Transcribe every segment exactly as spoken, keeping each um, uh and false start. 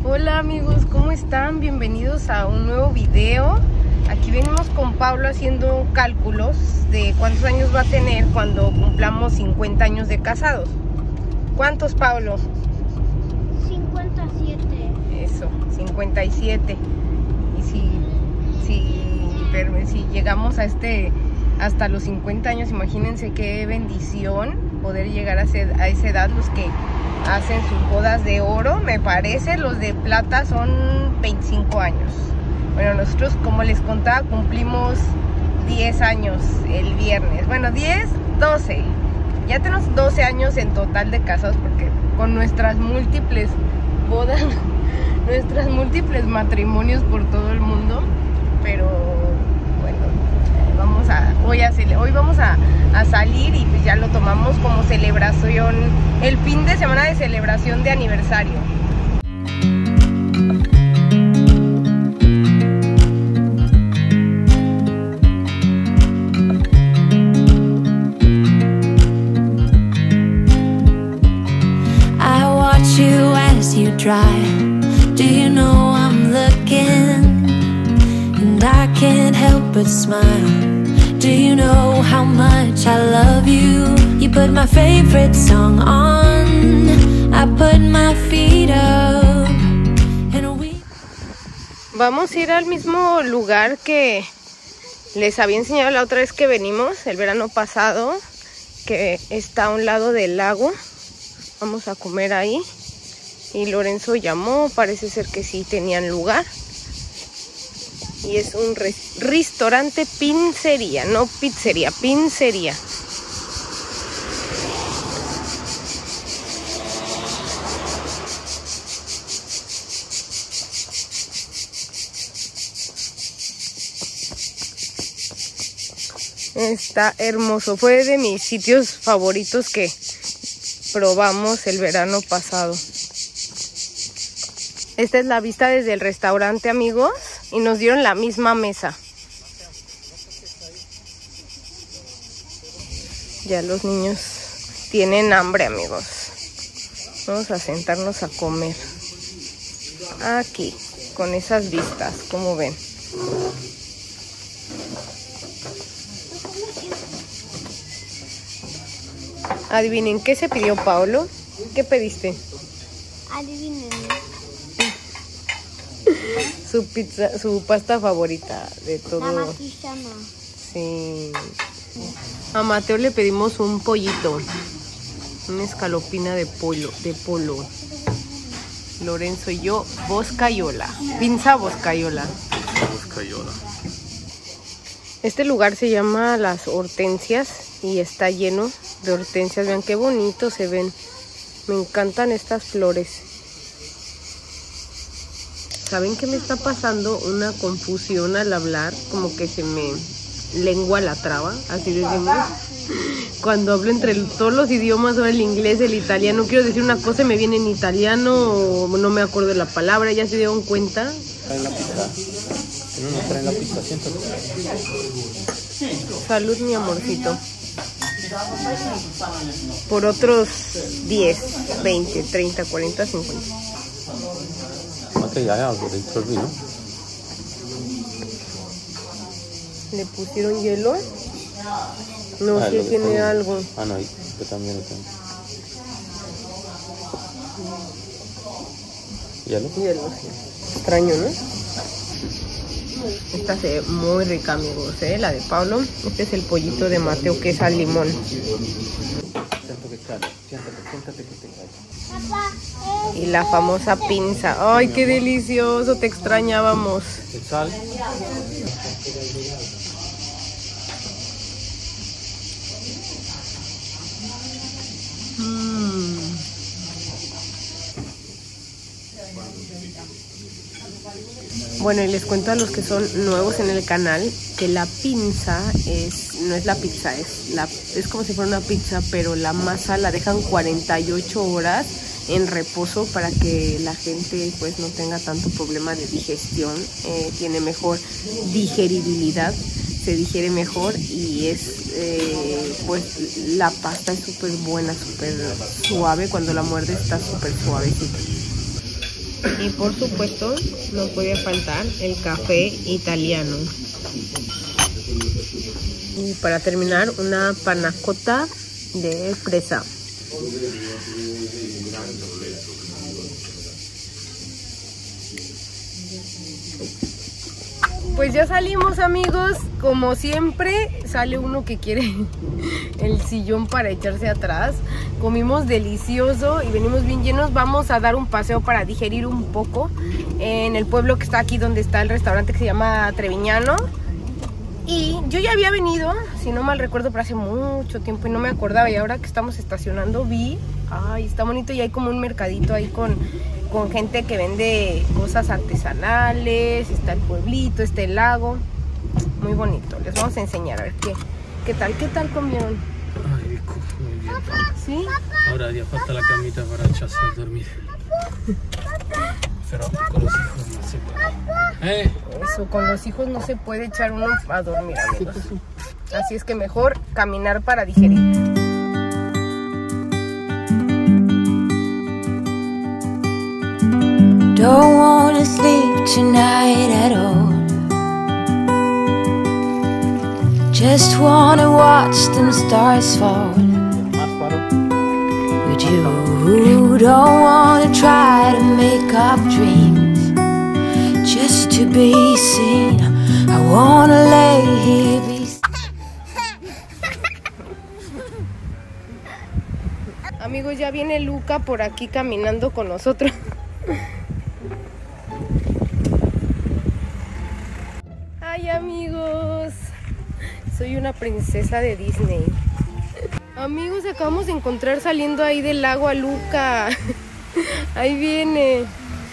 Hola amigos, ¿cómo están? Bienvenidos a un nuevo video. Aquí venimos con Pablo haciendo cálculos de cuántos años va a tener cuando cumplamos cincuenta años de casados. ¿Cuántos, Pablo? cincuenta y siete. Eso, cincuenta y siete. Y si, si, si llegamos a este hasta los cincuenta años, imagínense qué bendición poder llegar a, ese, a esa edad. Los que hacen sus bodas de oro, me parece, los de plata son veinticinco años. Bueno, nosotros, como les contaba, cumplimos diez años el viernes. Bueno, diez, doce. Ya tenemos doce años en total de casados, porque con nuestras múltiples bodas, nuestras múltiples matrimonios por todo el mundo. Pero bueno, vamos a, hoy, a, hoy vamos a, a salir y pues ya lo tomamos como celebración, el fin de semana de celebración de aniversario. You drive. Do you know I'm looking and I can't help but smile? Do you know how much I love you? You put my favorite song on, I put my feet up and we... Vamos a ir al mismo lugar que les había enseñado la otra vez que venimos, el verano pasado, que está a un lado del lago. Vamos a comer ahí. Y Lorenzo llamó, parece ser que sí tenían lugar. Y es un restaurante pincería, no pizzería, pincería. Está hermoso, fue de mis sitios favoritos que probamos el verano pasado. Esta es la vista desde el restaurante, amigos, y nos dieron la misma mesa. Ya los niños tienen hambre, amigos. Vamos a sentarnos a comer. Aquí, con esas vistas, como ven. Adivinen, ¿qué se pidió Pablo? ¿Qué pediste? Adivinen. Su pizza, su pasta favorita de todo. La maquillana. Sí. A Mateo le pedimos un pollito, una escalopina de pollo, de polo. Lorenzo y yo, boscayola, pinza boscayola. Boscayola. Este lugar se llama Las Hortensias y está lleno de hortensias. Vean qué bonito se ven. Me encantan estas flores. ¿Saben qué me está pasando? Una confusión al hablar, como que se me lengua la traba, así decimos. Cuando hablo entre todos los idiomas, ahora el inglés, el italiano, quiero decir una cosa y me viene en italiano o no me acuerdo de la palabra, ya se dieron cuenta. Traen la pizza. No, no traen la pizza, siéntate. Salud, mi amorcito. Por otros diez, veinte, treinta, cuarenta, cincuenta. Ya hay algo dentro del vino. ¿Le pusieron hielo? No, Ah, sí lo tiene dejó. algo. Ah, no, yo también lo tengo. ¿Hielo? Hielo, sí. Extraño, ¿no? Esta se ve muy rica, amigos, ¿eh? La de Pablo. Este es el pollito de Mateo, que es al limón. Siéntate, siéntate, siéntate que te calles. Y la famosa pinza. ¡Ay, qué delicioso! Te extrañábamos. ¿El sal? Mm. Bueno, y les cuento a los que son nuevos en el canal que la pinza es, no es la pizza, es, la, es como si fuera una pizza, pero la masa la dejan cuarenta y ocho horas en reposo para que la gente pues no tenga tanto problema de digestión. Eh, tiene mejor digeribilidad, se digiere mejor y es eh, pues la pasta es súper buena, súper suave. Cuando la muerdes está súper suavecita. Y por supuesto no puede faltar el café italiano. Y para terminar, una panna cotta de fresa. Pues ya salimos, amigos. Como siempre, sale uno que quiere el sillón para echarse atrás. Comimos delicioso y venimos bien llenos. Vamos a dar un paseo para digerir un poco en el pueblo que está aquí donde está el restaurante que se llama Treviñano. Y yo ya había venido, si no mal recuerdo, pero hace mucho tiempo y no me acordaba. Y ahora que estamos estacionando vi, ay, está bonito y hay como un mercadito ahí con... con gente que vende cosas artesanales. Está el pueblito, está el lago, muy bonito. Les vamos a enseñar a ver qué, qué tal, qué tal comieron. Ay, rico, muy bien. ¿Sí? Ahora ya falta la camita para echarse a dormir. Pero con los hijos no se puede. ¿Eh? Eso, con los hijos no se puede echar uno a dormir, amigos. Así es que mejor caminar para digerir. Don't wanna sleep tonight at all. Just wanna watch them stars fall. With you, don't wanna try to make up dreams just to be seen. I wanna lay here be... Amigos, ya viene Luca por aquí caminando con nosotros. Ay, amigos, soy una princesa de Disney. Amigos, acabamos de encontrar saliendo ahí del lago a Luca. Ahí viene.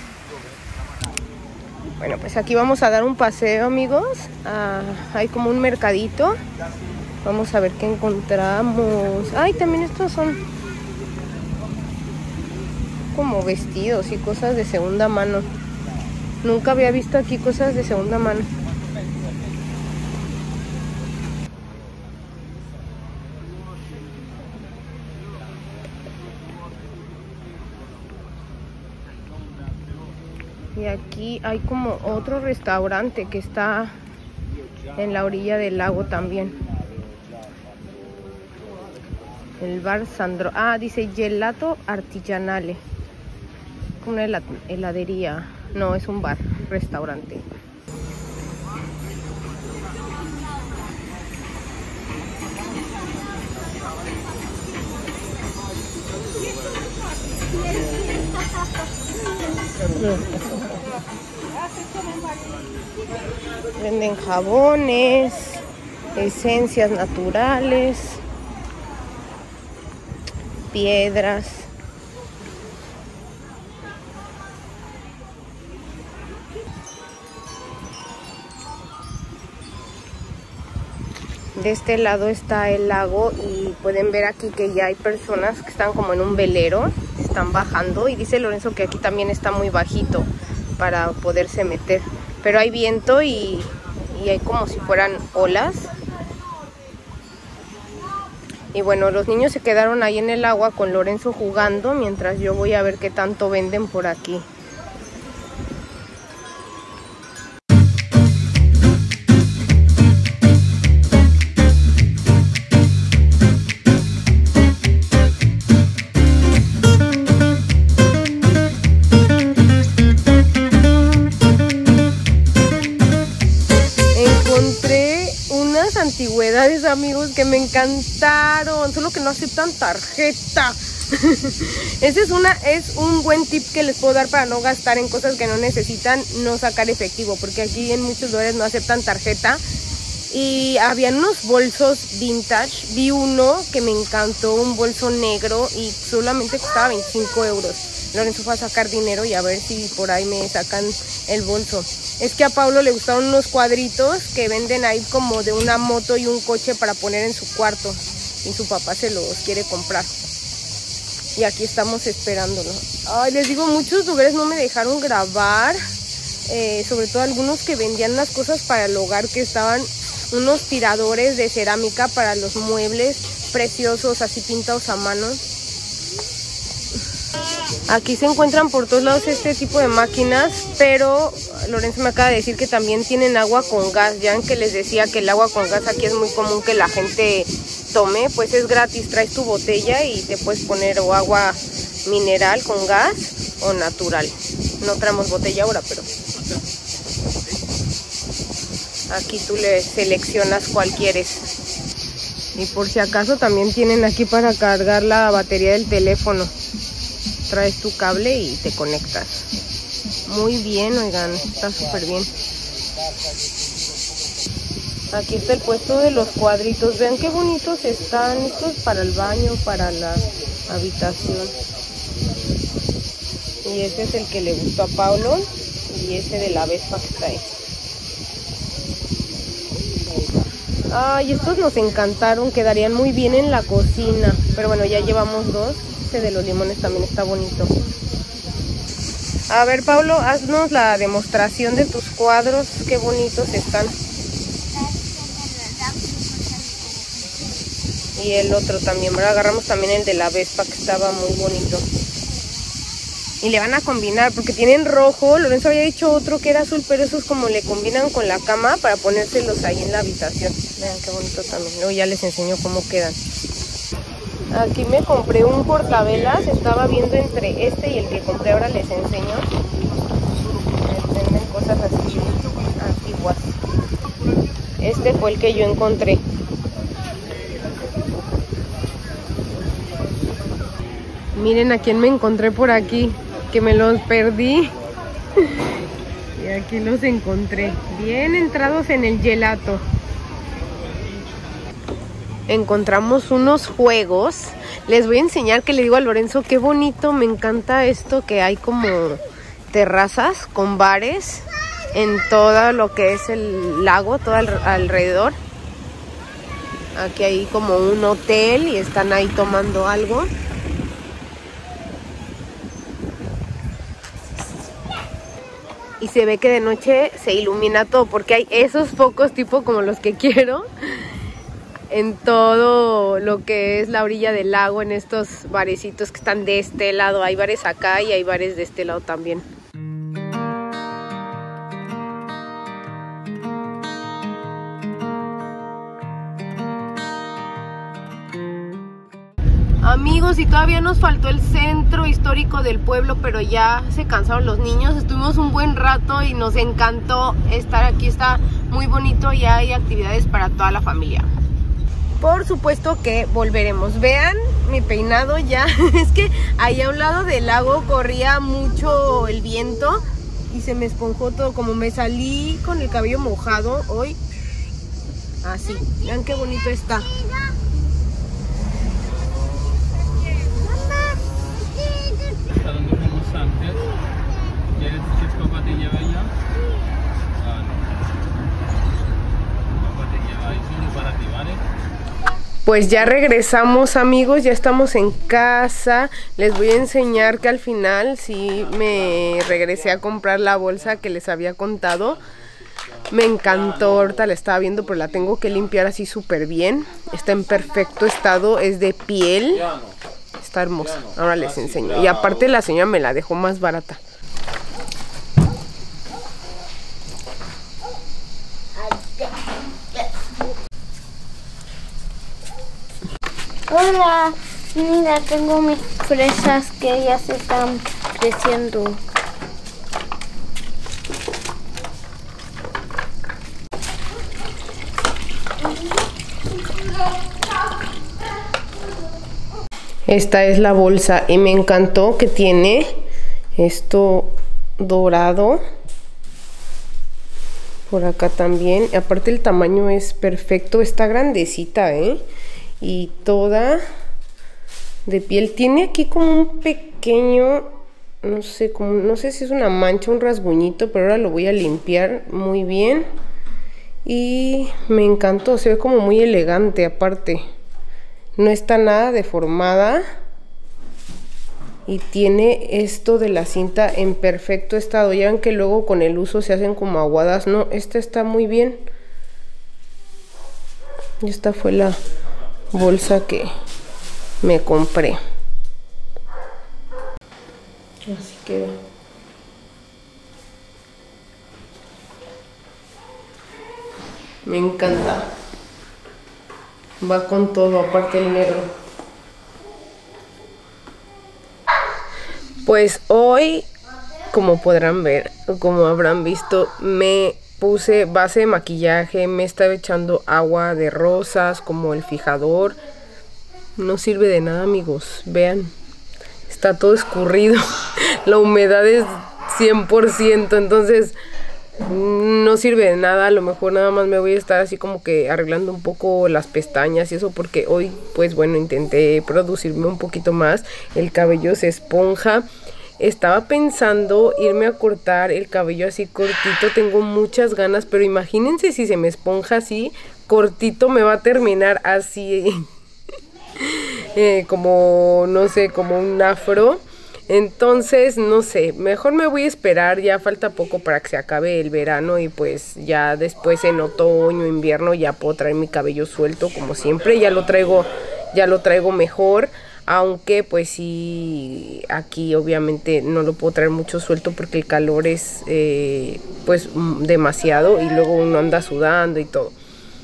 Bueno, pues aquí vamos a dar un paseo, amigos. Ah, hay como un mercadito. Vamos a ver qué encontramos. Ay, también estos son como vestidos y cosas de segunda mano. Nunca había visto aquí cosas de segunda mano. Y aquí hay como otro restaurante que está en la orilla del lago también. El bar Sandro. Ah, dice Gelato Artigianale. Una heladería. No, es un bar, restaurante. Venden jabones, esencias naturales, piedras. De este lado está el lago y pueden ver aquí que ya hay personas que están como en un velero, están bajando, y dice Lorenzo que aquí también está muy bajito para poderse meter, pero hay viento y, y hay como si fueran olas. Y bueno, los niños se quedaron ahí en el agua con Lorenzo jugando mientras yo voy a ver qué tanto venden por aquí. Antigüedades, amigos, que me encantaron, solo que no aceptan tarjeta. Ese es una es un buen tip que les puedo dar para no gastar en cosas que no necesitan, no sacar efectivo, porque aquí en muchos lugares no aceptan tarjeta. Y habían unos bolsos vintage, vi uno que me encantó, un bolso negro, y solamente costaba veinticinco euros. Lorenzo fue a sacar dinero y a ver si por ahí me sacan el bolso. Es que a Pablo le gustaron unos cuadritos que venden ahí como de una moto y un coche para poner en su cuarto, y su papá se los quiere comprar. Y aquí estamos esperándolo. Ay, les digo, muchos lugares no me dejaron grabar, eh, sobre todo algunos que vendían las cosas para el hogar, que estaban unos tiradores de cerámica para los muebles preciosos, así pintados a mano. Aquí se encuentran por todos lados este tipo de máquinas, pero Lorenzo me acaba de decir que también tienen agua con gas. Ya que les decía que el agua con gas aquí es muy común que la gente tome, pues es gratis. Traes tu botella y te puedes poner o agua mineral con gas o natural. No traemos botella ahora, pero aquí tú le seleccionas cuál quieres. Y por si acaso también tienen aquí para cargar la batería del teléfono. Traes tu cable y te conectas. Muy bien, oigan, está súper bien. Aquí está el puesto de los cuadritos. Vean qué bonitos están. Estos para el baño, para la habitación. Y ese es el que le gustó a Paulo. Y ese de la Vespa que está ahí. Ay, estos nos encantaron, quedarían muy bien en la cocina. Pero bueno, ya llevamos dos. Este de los limones también está bonito. A ver, Paulo, haznos la demostración de tus cuadros. Qué bonitos están. Y el otro también, ¿verdad? Agarramos también el de la Vespa, que estaba muy bonito. Y le van a combinar, porque tienen rojo. Lorenzo había dicho otro que era azul, pero esos como le combinan con la cama para ponérselos ahí en la habitación. Vean qué bonito también. Luego ya les enseño cómo quedan. Aquí me compré un portavelas. Estaba viendo entre este y el que compré ahora, les enseño. Venden cosas así antiguas. Este fue el que yo encontré. Miren a quién me encontré por aquí, que me los perdí. Y aquí los encontré, bien entrados en el gelato. Encontramos unos juegos. Les voy a enseñar, que le digo a Lorenzo, qué bonito, me encanta esto, que hay como terrazas con bares en todo lo que es el lago, todo al, alrededor. Aquí hay como un hotel y están ahí tomando algo. Y se ve que de noche se ilumina todo, porque hay esos focos tipo como los que quiero en todo lo que es la orilla del lago, en estos barecitos que están de este lado. Hay bares acá y hay bares de este lado también. Amigos, y todavía nos faltó el centro histórico del pueblo, pero ya se cansaron los niños. Estuvimos un buen rato y nos encantó estar aquí. Está muy bonito y hay actividades para toda la familia. Por supuesto que volveremos. Vean mi peinado ya. Es que ahí a un lado del lago corría mucho el viento y se me esponjó todo. Como me salí con el cabello mojado hoy, así. Vean qué bonito está. ¿Quieres que papá te lleve allá? Ah, no. Papá te lleva ahí solo para ti, ¿vale? Pues ya regresamos, amigos, ya estamos en casa. Les voy a enseñar que al final sí me regresé a comprar la bolsa que les había contado. Me encantó, ahorita la estaba viendo, pero la tengo que limpiar así súper bien. Está en perfecto estado, es de piel. Está hermosa, ahora les enseño. Y aparte la señora me la dejó más barata. Hola, mira, tengo mis fresas que ya se están creciendo. Esta es la bolsa y me encantó que tiene esto dorado. Por acá también. Aparte el tamaño es perfecto. Está grandecita, ¿eh? Y toda de piel. Tiene aquí como un pequeño, no sé, como, no sé si es una mancha, un rasguñito, pero ahora lo voy a limpiar muy bien. Y me encantó. Se ve como muy elegante aparte. No está nada deformada. Y tiene esto de la cinta en perfecto estado. Ya ven que luego con el uso se hacen como aguadas. No, esta está muy bien. Y esta fue la bolsa que me compré. que me encanta. Va con todo, aparte el negro. Pues hoy, como podrán ver, como habrán visto, me puse base de maquillaje, me estaba echando agua de rosas como el fijador. No sirve de nada, amigos, vean, está todo escurrido. La humedad es cien por ciento, entonces no sirve de nada. A lo mejor nada más me voy a estar así como que arreglando un poco las pestañas y eso, porque hoy pues bueno, intenté producirme un poquito más. El cabello se esponja. Estaba pensando irme a cortar el cabello así cortito, tengo muchas ganas, pero imagínense si se me esponja así cortito, me va a terminar así eh, como no sé, como un afro. Entonces, no sé, mejor me voy a esperar, ya falta poco para que se acabe el verano y pues ya después en otoño, invierno ya puedo traer mi cabello suelto como siempre, ya lo traigo, ya lo traigo mejor, aunque pues sí, aquí obviamente no lo puedo traer mucho suelto porque el calor es eh, pues demasiado y luego uno anda sudando y todo.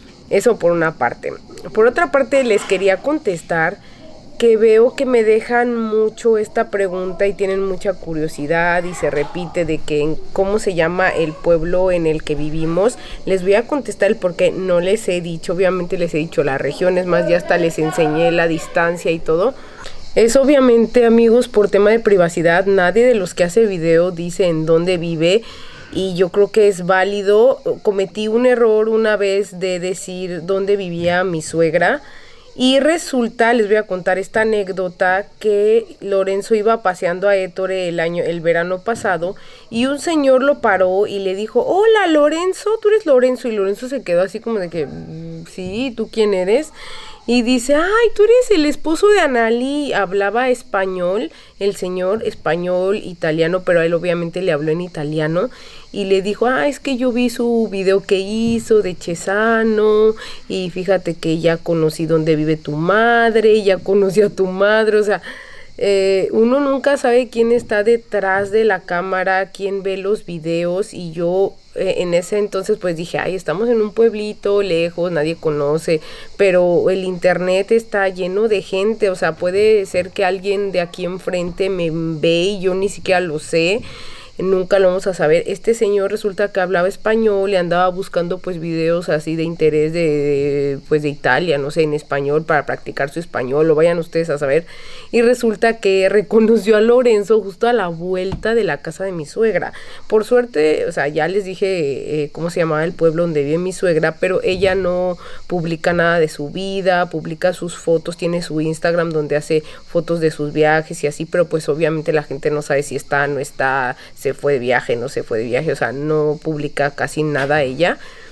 Eso por una parte. Por otra parte les quería contestar que veo que me dejan mucho esta pregunta y tienen mucha curiosidad y se repite de que cómo se llama el pueblo en el que vivimos. Les voy a contestar el por qué no les he dicho, obviamente les he dicho la región, es más, ya hasta les enseñé la distancia y todo. Es obviamente, amigos, por tema de privacidad, nadie de los que hace video dice en dónde vive y yo creo que es válido. Cometí un error una vez de decir dónde vivía mi suegra. Y resulta, les voy a contar esta anécdota, que Lorenzo iba paseando a Ettore el año, el verano pasado, y un señor lo paró y le dijo, hola Lorenzo, ¿tú eres Lorenzo? Y Lorenzo se quedó así como de que, sí, ¿tú quién eres? Y dice, ay, tú eres el esposo de Anali. Hablaba español, el señor, español, italiano, pero a él obviamente le habló en italiano. Y le dijo, ah, es que yo vi su video que hizo de Chesano. Y fíjate que ya conocí dónde vive tu madre, ya conocí a tu madre. O sea, eh, uno nunca sabe quién está detrás de la cámara, quién ve los videos. Y yo eh, en ese entonces pues dije, ay, estamos en un pueblito lejos, nadie conoce, pero el internet está lleno de gente. O sea, puede ser que alguien de aquí enfrente me ve y yo ni siquiera lo sé. Nunca lo vamos a saber. Este señor resulta que hablaba español y andaba buscando pues videos así de interés de, de pues de Italia, no sé, en español para practicar su español, lo vayan ustedes a saber. Y resulta que reconoció a Lorenzo justo a la vuelta de la casa de mi suegra. Por suerte, o sea, ya les dije eh, cómo se llamaba el pueblo donde vive mi suegra, pero ella no publica nada de su vida, publica sus fotos, tiene su Instagram donde hace fotos de sus viajes y así, pero pues obviamente la gente no sabe si está, no está, se fue de viaje, no se fue de viaje, o sea, no publica casi nada ella.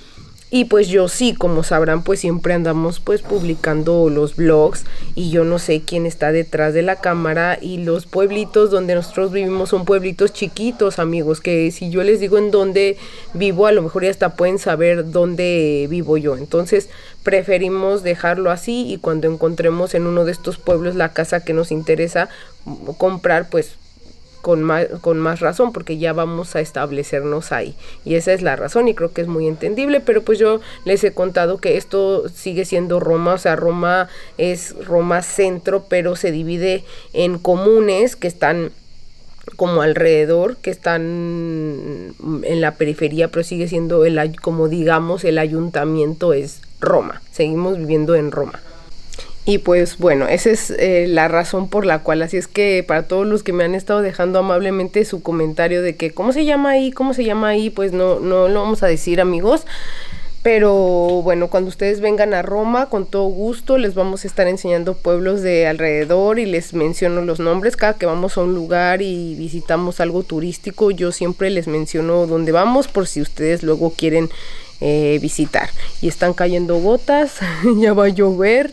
Y pues yo sí, como sabrán, pues siempre andamos pues publicando los vlogs y yo no sé quién está detrás de la cámara. Y los pueblitos donde nosotros vivimos son pueblitos chiquitos, amigos, que si yo les digo en dónde vivo, a lo mejor ya hasta pueden saber dónde vivo yo. Entonces preferimos dejarlo así y cuando encontremos en uno de estos pueblos la casa que nos interesa comprar, pues Con más, con más razón, porque ya vamos a establecernos ahí. Y esa es la razón y creo que es muy entendible, pero pues yo les he contado que esto sigue siendo Roma, o sea, Roma es Roma centro, pero se divide en comunes que están como alrededor, que están en la periferia, pero sigue siendo, el como digamos, el ayuntamiento es Roma. Seguimos viviendo en Roma. Y pues bueno, esa es eh, la razón por la cual, así es que para todos los que me han estado dejando amablemente su comentario de que ¿cómo se llama ahí? ¿Cómo se llama ahí? Pues no, no lo vamos a decir, amigos. Pero bueno, cuando ustedes vengan a Roma, con todo gusto, les vamos a estar enseñando pueblos de alrededor y les menciono los nombres. Cada que vamos a un lugar y visitamos algo turístico, yo siempre les menciono dónde vamos por si ustedes luego quieren eh, visitar. Y están cayendo gotas, ya va a llover.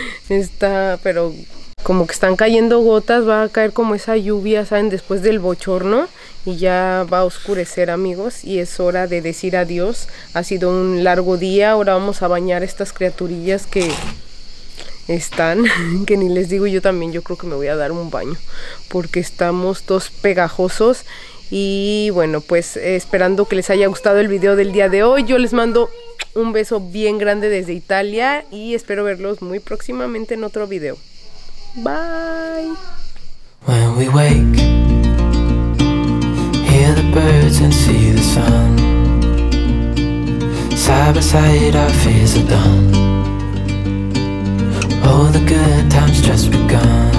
Está, pero como que están cayendo gotas, va a caer como esa lluvia, ¿saben? Después del bochorno y ya va a oscurecer, amigos, y es hora de decir adiós. Ha sido un largo día, ahora vamos a bañar a estas criaturillas que, están, que ni les digo. Yo también, yo creo que me voy a dar un baño porque estamos todos pegajosos. Y bueno, pues eh, esperando que les haya gustado el video del día de hoy. Yo les mando un beso bien grande desde Italia y espero verlos muy próximamente en otro video. Bye. When we wake, hear the birds and see the sun. Side by side our fears are done. Oh, the good times just begun.